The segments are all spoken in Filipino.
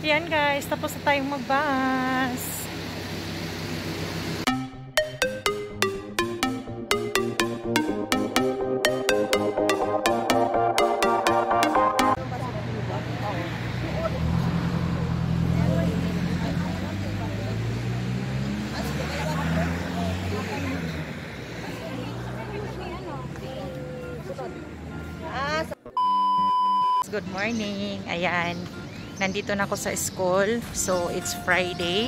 Yan guys, tapos na tayong magbus. Good morning. Ayan. Nandito na ako sa school. So, it's Friday.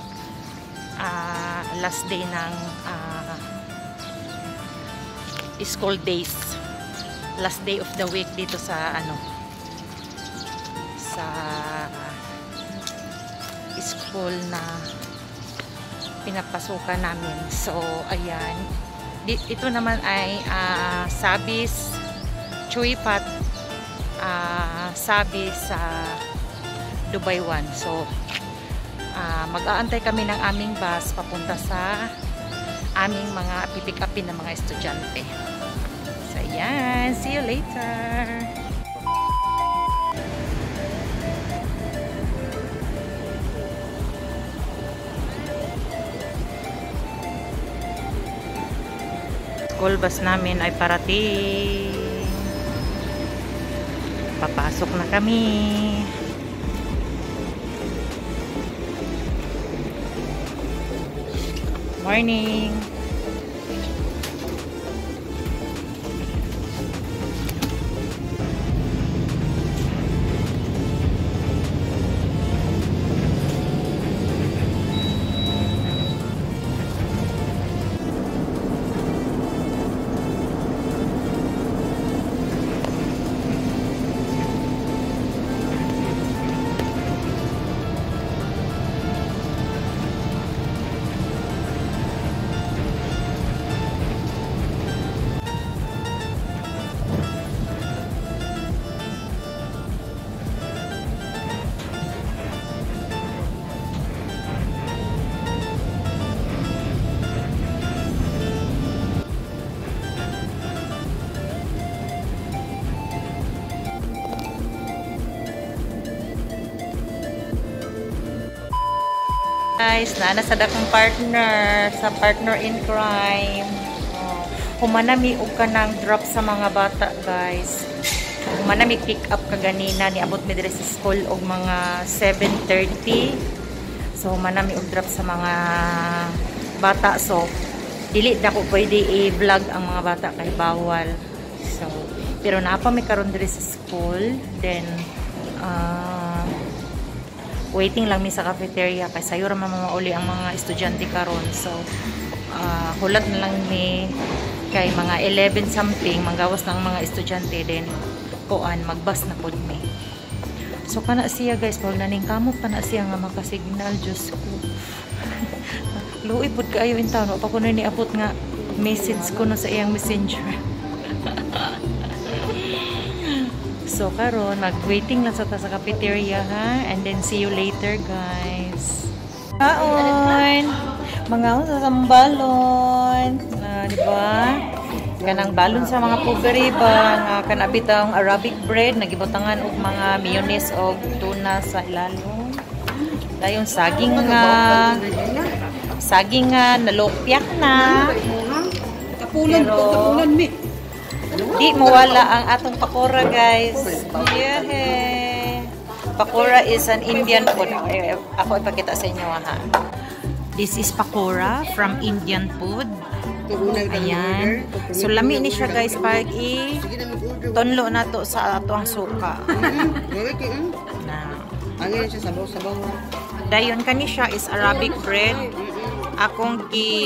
Last day ng school days. Last day of the week dito sa sa school na pinapasukan namin. So, ayan. Ito naman ay Sabis, Chuipat, Sabi sa Dubai 1. So, mag-aantay kami ng aming bus papunta sa aming mga pipick upin ng mga estudyante. So, yan. See you later. School bus namin ay parating. Papasok na kami. Morning. Guys, nasa dakong partner sa partner in crime. Humanami og ka ng drop sa mga bata, guys. Humanami pick up kaganina ni abot mi dire sa school og mga 7:30. So humanami og drop sa mga bata. So dili na ko pwede i-vlog ang mga bata kay bawal. So pero naapa mi karon dire sa school. Then waiting lang mi sa cafeteria kay sayo ra mamauli ang mga estudyante karon. So hulat na lang mi kay mga 11 something manggawas ng mga estudyante, then kuan magbas na pud mi. So kana siya guys, pag naning kamot pa na siya nga makasignal, Diyos ko. Luoy pud kaayo in town, pa ko na ni abot nga message ko no sa iyang messenger. So karon mag-waiting lang sa cafeteria ha, and then see you later guys. Kaon, mga sa sambalon, di ba? Kanang balon sa mga pobre ba nga kanabitang Arabic bread nagibutangan og mga mayonnaise og tuna sa ilalom. Dayon saging nga nalopyak na. Kapulan mi. Di mawala ang atong pakora guys. Byahe. Pakora is an Indian food. Ako ipakita sa inyo ha. This is pakora from Indian food. Ayan. So lami ni siya guys pag tonlo na to sa atong suka. Dayon kani siya is Arabic bread. Akong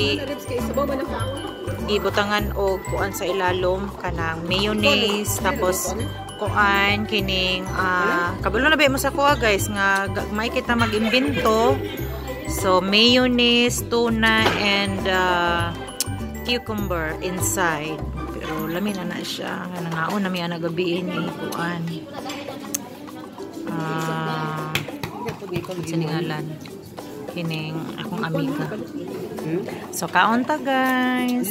ibutangan og kuan sa ilalom kanang mayonnaise, tapos kuan kining kabalo na ba mo sa kuha guys nga may kita mag-imbento. So mayonnaise, tuna and cucumber inside. Pero lamin na siya nga nangaon na mi ana gabi ni kuan siningalan kining akong amiga. So kaon ta guys.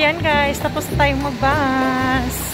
yan guys, tapos na tayong magbas.